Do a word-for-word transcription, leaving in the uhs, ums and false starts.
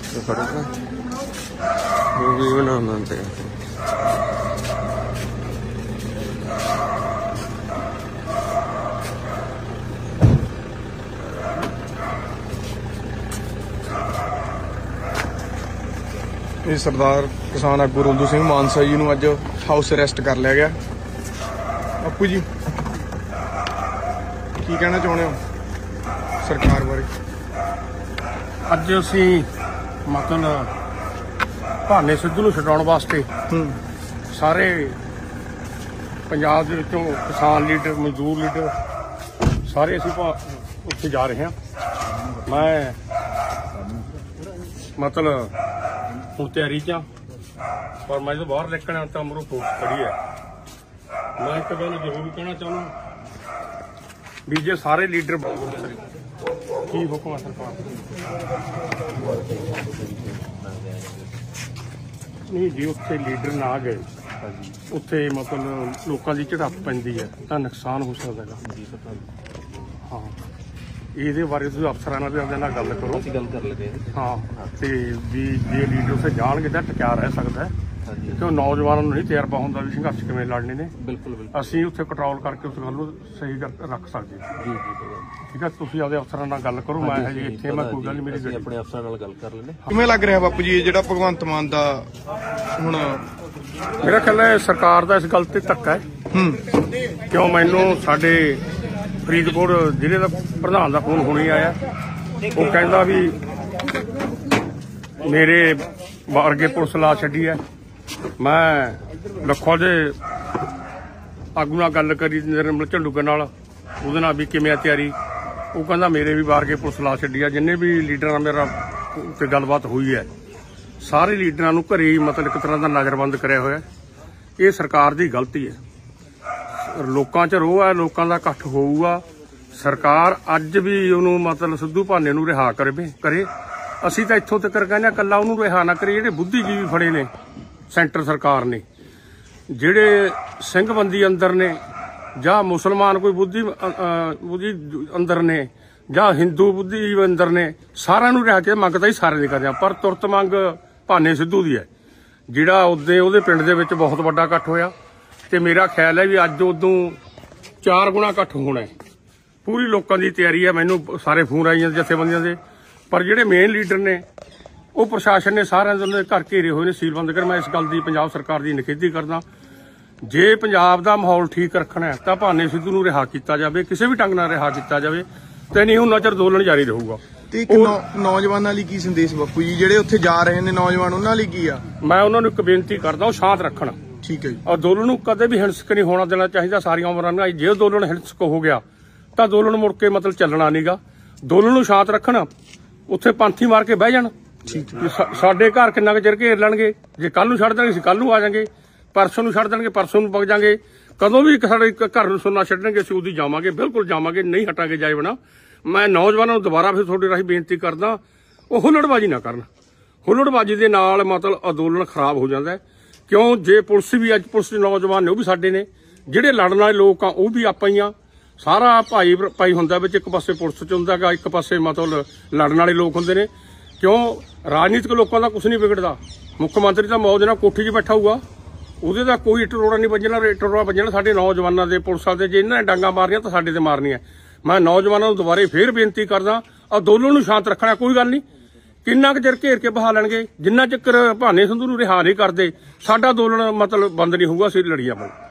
ਵੀ ਬਣਾਉਣਾ ਤੇ ਇਹ ਸਰਦਾਰ ਕਿਸਾਨ ਆਗੂ ਰੁੰਦੂ ਸਿੰਘ ਮਾਨਸਾ ਜੀ ਨੂੰ ਅੱਜ ਹਾਊਸ ਅਰੈਸਟ ਕਰ ਲਿਆ ਗਿਆ। ਬਾਪੂ ਜੀ ਕੀ ਕਹਿਣਾ ਚਾਹੁੰਦੇ ਹੋ ਸਰਕਾਰ ਬਾਰੇ? ਅੱਜ ਅਸੀਂ ਮਤਲਬ ਭਾਨੇ ਸਿੱਧੂ ਨੂੰ ਛਡਾਉਣ ਵਾਸਤੇ ਸਾਰੇ ਪੰਜਾਬ ਦੇ ਵਿੱਚੋਂ ਕਿਸਾਨ ਲੀਡਰ, ਮਜ਼ਦੂਰ ਲੀਡਰ ਸਾਰੇ ਅਸੀਂ ਉੱਥੇ ਜਾ ਰਹੇ ਹਾਂ। ਮੈਂ ਮਤਲਬ ਹੁਣ ਤਿਆਰੀ 'ਚ ਪਰ ਮੈਂ ਜਦੋਂ ਬਾਹਰ ਨਿਕਲਣਾ ਤਾਂ ਮਰੋ ਪੁਲਿਸ ਖੜੀ ਹੈ। ਮੈਂ ਇੱਕ ਗੱਲ ਜ਼ਰੂਰ ਕਹਿਣਾ ਚਾਹੁੰਦਾ ਵੀ ਜੇ ਸਾਰੇ ਲੀਡਰ ਕੀ ਹੁਕਮ ਹੈ ਸਰਕਾਰ ਨਹੀਂ, ਜੇ ਉੱਥੇ ਲੀਡਰ ਨਾ ਗਏ ਉੱਥੇ ਮਤਲਬ ਲੋਕਾਂ ਦੀ ਝੜਪ ਪੈਂਦੀ ਹੈ ਤਾਂ ਨੁਕਸਾਨ ਹੋ ਸਕਦਾ ਹੈਗਾ। ਹਾਂ, ਇਹਦੇ ਬਾਰੇ ਤੁਸੀਂ ਅਫਸਰਾਂ ਨਾਲ ਵੀ ਉਹਦੇ ਨਾਲ ਗੱਲ ਕਰੋ। ਅਸੀਂ ਗੱਲ ਕਰ ਲਗੇ ਹਾਂ, ਤੇ ਵੀ ਜੇ ਲੀਡਰ ਉੱਥੇ ਜਾਣਗੇ ਤਾਂ ਟਕਿਆ ਰਹਿ ਸਕਦਾ ਹੈ ਕਿਉਂ ਨੌਜਵਾਨਾਂ ਨੂੰ ਨਹੀਂ ਤਜਰਬਾ ਹੁੰਦਾ ਵੀ ਸੰਘਰਸ਼ ਕਿਵੇਂ ਲੜਨੇ ਨੇ। ਬਿਲਕੁਲ ਬਿਲਕੁਲ ਅਸੀਂ ਉੱਥੇ ਕੰਟਰੋਲ ਕਰਕੇ ਉਸ ਗੱਲ ਨੂੰ ਸਹੀ ਰੱਖ ਸਕਦੇ ਹਾਂ। ਜੀ ਜੀ ਠੀਕ ਹੈ, ਤੁਸੀਂ ਆਪਦੇ ਅਫਸਰਾਂ ਨਾਲ ਗੱਲ ਕਰੋ। ਮੈਂ ਹਜੇ ਇੱਥੇ ਮੈਂ ਕੋਈ ਗੱਲ ਨਹੀਂ, ਮੇਰੀ ਆਪਣੇ ਅਫਸਰਾਂ ਨਾਲ ਗੱਲ ਕਰ ਲੈਂਦੇ। ਕਿਵੇਂ ਲੱਗ ਰਿਹਾ ਬਾਪੂ ਜੀ ਜਿਹੜਾ ਭਗਵੰਤ ਮਾਨ ਦਾ ਹੁਣ? ਮੇਰਾ ਖਿਆਲ ਹੈ ਸਰਕਾਰ ਦਾ ਇਸ ਗੱਲ ਤੇ ਧੱਕਾ ਹੈ। ਹੂੰ ਕਿਉਂ ਮੈਨੂੰ ਸਾਡੇ ਫਰੀਦਕੋਟ ਜ਼ਿਲ੍ਹੇ ਦਾ ਪ੍ਰਧਾਨ ਦਾ ਫੋਨ ਹੁਣੇ ਆਇਆ। ਉਹ ਕਹਿੰਦਾ ਵੀ ਮੇਰੇ ਵਰਗੇ ਪੁਲਿਸ ਲਾ ਛੱਡੀ ਹੈ। ਮੈਂ ਲੱਖੋਂ ਦੇ ਆਗੂ ਨਾਲ ਗੱਲ ਕਰੀ ਨਿਰਮਲ ਝੰਡੂਕੇ ਨਾਲ, ਉਹਦੇ ਨਾਲ ਵੀ ਕਿਵੇਂ ਆ ਤਿਆਰੀ। ਉਹ ਕਹਿੰਦਾ ਮੇਰੇ ਵੀ ਵਾਰ ਕੇ ਪੁਲਿਸ ਲਾ ਛੱਡੀ ਆ। ਜਿੰਨੇ ਵੀ ਲੀਡਰਾਂ ਨਾਲ ਮੇਰਾ ਤੇ ਗੱਲਬਾਤ ਹੋਈ ਹੈ ਸਾਰੇ ਲੀਡਰਾਂ ਨੂੰ ਘਰੇ ਮਤਲਬ ਇੱਕ ਤਰ੍ਹਾਂ ਦਾ ਨਜ਼ਰਬੰਦ ਕਰਿਆ ਹੋਇਆ। ਇਹ ਸਰਕਾਰ ਦੀ ਗਲਤੀ ਹੈ। ਲੋਕਾਂ 'ਚ ਰੋਹ ਹੈ, ਲੋਕਾਂ ਦਾ ਇਕੱਠ ਹੋਊਗਾ। ਸਰਕਾਰ ਅੱਜ ਵੀ ਉਹਨੂੰ ਮਤਲਬ ਸਿੱਧੂ ਭਾਨੇ ਨੂੰ ਰਿਹਾ ਕਰੇ ਕਰੇ ਅਸੀਂ ਤਾਂ ਇੱਥੋਂ ਤੱਕ ਕਹਿੰਦੇ ਹਾਂ ਇਕੱਲਾ ਉਹਨੂੰ ਰਿਹਾ ਨਾ ਕਰੇ। ਜਿਹੜੇ ਬੁੱਧੀਜੀਵੀ ਫੜੇ ਨੇ ਸੈਂਟਰ ਸਰਕਾਰ ਨੇ, ਜਿਹੜੇ ਸਿੰਘਬੰਦੀ ਅੰਦਰ ਨੇ ਜਾਂ ਮੁਸਲਮਾਨ ਕੋਈ ਬੁੱਧੀ ਬੁੱਧੀ ਅੰਦਰ ਨੇ ਜਾਂ ਹਿੰਦੂ ਬੁੱਧੀਜੀਵੀ ਅੰਦਰ ਨੇ, ਸਾਰਿਆਂ ਨੂੰ ਰਿਹਾ ਕੇ ਮੰਗ ਤਾਂ ਹੀ ਸਾਰੇ ਦੀ ਕਰਦੇ ਆ। ਪਰ ਤੁਰਤ ਮੰਗ ਭਾਨੇ ਸਿੱਧੂ ਦੀ ਹੈ, ਜਿਹੜਾ ਉਹਦੇ ਉਹਦੇ ਪਿੰਡ ਦੇ ਵਿੱਚ ਬਹੁਤ ਵੱਡਾ ਇਕੱਠ ਹੋਇਆ ਤੇ ਮੇਰਾ ਖਿਆਲ ਹੈ ਵੀ ਅੱਜ ਉਦੋਂ ਚਾਰ ਗੁਣਾ ਇਕੱਠ ਹੋਣਾ ਹੈ। ਪੂਰੀ ਲੋਕਾਂ ਦੀ ਤਿਆਰੀ ਹੈ। ਮੈਨੂੰ ਸਾਰੇ ਫੋਨ ਆਈ ਜਾਂਦੇ ਜਥੇਬੰਦੀਆਂ ਦੇ, ਪਰ ਜਿਹੜੇ ਮੇਨ ਲੀਡਰ ਨੇ ਉਹ ਪ੍ਰਸ਼ਾਸਨ ਨੇ ਸਾਰਿਆਂ ਦੇ ਘਰ ਘੇਰੇ ਹੋਏ ਨੇ, ਸੀਲਬੰਦ ਕਰ। ਮੈਂ ਇਸ ਗੱਲ ਦੀ ਪੰਜਾਬ ਸਰਕਾਰ ਦੀ ਨਿਖੇਧੀ ਕਰਦਾ। ਜੇ ਪੰਜਾਬ ਦਾ ਮਾਹੌਲ ਠੀਕ ਰੱਖਣਾ ਹੈ ਤਾਂ ਭਾਨੇ ਸਿੱਧੂ ਨੂੰ ਰਿਹਾ ਕੀਤਾ ਜਾਵੇ, ਕਿਸੇ ਵੀ ਢੰਗ ਨਾਲ ਰਿਹਾ ਕੀਤਾ ਜਾਵੇ, ਤੇ ਨਹੀਂ ਉਹਨਾਂ ਚਿਰ ਅੰਦੋਲਨ ਜਾਰੀ ਰਹੂਗਾ। ਤੇ ਇੱਕ ਨੌਜਵਾਨਾਂ ਲਈ ਕੀ ਸੰਦੇਸ਼ ਬਾਪੂ ਜੀ ਜਿਹੜੇ ਉੱਥੇ ਜਾ ਰਹੇ ਨੇ ਨੌਜਵਾਨ, ਉਹਨਾਂ ਲਈ ਕੀ ਆ? ਮੈਂ ਉਹਨਾਂ ਨੂੰ ਇੱਕ ਬੇਨਤੀ ਕਰਦਾ, ਉਹ ਸ਼ਾਂਤ ਰੱਖਣ। ਠੀਕ ਹੈ ਜੀ। ਅੰਦੋਲਨ ਨੂੰ ਕਦੇ ਵੀ ਹਿੰਸਕ ਨਹੀਂ ਹੋਣਾ ਦੇਣਾ ਚਾਹੀਦਾ ਸਾਰੀਆਂ ਉਮਰਾਂ ਨੂੰ। ਜੇ ਅੰਦੋਲਨ ਹਿੰਸਕ ਹੋ ਗਿਆ ਤਾਂ ਅੰਦੋਲਨ ਮੁੜ ਕੇ ਮਤਲਬ ਚੱਲਣਾ ਨਹੀਂਗਾ। ਅੰਦੋਲਨ ਨੂੰ ਸ਼ਾਂਤ ਰੱਖਣ, ਉੱਥੇ ਪੰਥੀ ਮਾਰ ਕੇ ਬਹਿ ਜਾਣ। ਸਾਡੇ ਘਰ ਕਿੰਨਾ ਕੁ ਚਿਰ ਘੇਰ ਲੈਣਗੇ। ਜੇ ਕੱਲ ਨੂੰ ਛੱਡ ਦੇਣਗੇ ਅਸੀਂ ਕੱਲ ਨੂੰ ਆ ਜਾਵਾਂਗੇ, ਪਰਸੋਂ ਨੂੰ ਛੱਡ ਦੇਣਗੇ ਪਰਸੋਂ ਨੂੰ ਵਗ ਜਾਵਾਂਗੇ। ਕਦੋਂ ਵੀ ਸਾਡੇ ਘਰ ਨੂੰ ਸੁਣਨਾ ਛੱਡਣਗੇ ਅਸੀਂ ਉਦੋਂ ਜਾਵਾਂਗੇ, ਬਿਲਕੁਲ ਜਾਵਾਂਗੇ, ਨਹੀਂ ਹਟਾਂਗੇ ਜਾਏ ਬਣਾ। ਮੈਂ ਨੌਜਵਾਨਾਂ ਨੂੰ ਦੁਬਾਰਾ ਫਿਰ ਤੁਹਾਡੇ ਰਾਹੀਂ ਬੇਨਤੀ ਕਰਦਾ, ਉਹ ਹੁੱਲੜਬਾਜ਼ੀ ਨਾ ਕਰਨ। ਹੁੱਲੜਬਾਜ਼ੀ ਦੇ ਨਾਲ ਮਤਲਬ ਅੰਦੋਲਨ ਖਰਾਬ ਹੋ ਜਾਂਦਾ ਹੈ। ਕਿਉਂ ਜੇ ਪੁਲਿਸ ਵੀ ਅੱਜ ਪੁਲਿਸ ਦੇ ਨੌਜਵਾਨ ਨੇ ਉਹ ਵੀ ਸਾਡੇ ਨੇ, ਜਿਹੜੇ ਲੜਨ ਵਾਲੇ ਲੋਕ ਆ ਉਹ ਵੀ ਆਪਾਂ ਹੀ ਆ। ਸਾਰਾ ਭਾਈ ਭਾਈ ਹੁੰਦਾ ਵਿੱਚ, ਇੱਕ ਪਾਸੇ ਪੁਲਿਸ ਚ ਹੁੰਦਾ ਗਾ, ਇੱਕ ਪਾਸੇ ਮਤਲਬ ਲੜਨ ਵਾਲੇ ਲੋਕ ਹੁੰਦੇ ਨੇ। ਕਿਉਂ ਰਾਜਨੀਤਿਕ ਲੋਕਾਂ ਦਾ ਕੁਝ ਨਹੀਂ ਵਿਗੜਦਾ। ਮੁੱਖ ਮੰਤਰੀ ਤਾਂ ਮੌਜ ਨਾਲ ਕੋਠੀ 'ਚ ਬੈਠਾ ਹੋਊਗਾ, ਉਹਦੇ ਦਾ ਕੋਈ ਇੱਟ ਰੋੜਾ ਨਹੀਂ ਵੱਜਣਾ। ਇੱਟ ਰੋੜਾ ਵੱਜਣਾ ਸਾਡੇ ਨੌਜਵਾਨਾਂ ਦੇ, ਪੁਲਿਸ ਵਾਲੇ ਦੇ। ਜੇ ਇਹਨਾਂ ਨੇ ਡਾਂਗਾ ਮਾਰਨੀਆਂ ਤਾਂ ਸਾਡੇ ਤੇ ਮਾਰਨੀਆਂ। ਮੈਂ ਨੌਜਵਾਨਾਂ ਨੂੰ ਦੁਬਾਰੇ ਫੇਰ ਬੇਨਤੀ ਕਰਦਾ, ਅੰਦੋਲਨ ਨੂੰ ਸ਼ਾਂਤ ਰੱਖਣਾ। ਕੋਈ ਗੱਲ ਨਹੀਂ, ਕਿੰਨਾ ਕੁ ਚਿਰ ਘੇਰ ਕੇ ਬਹਾ ਲੈਣਗੇ। ਜਿੰਨਾ ਚਿਰ ਭਾਨੇ ਸਿੱਧੂ ਨੂੰ ਰਿਹਾ ਨਹੀਂ ਕਰਦੇ ਸਾਡਾ ਅੰਦੋਲਨ ਮਤਲਬ ਬੰਦ ਨਹੀਂ ਹੋਊਗਾ। ਅਸੀਂ ਲੜੀ ਜਾਵਾਂਗੇ।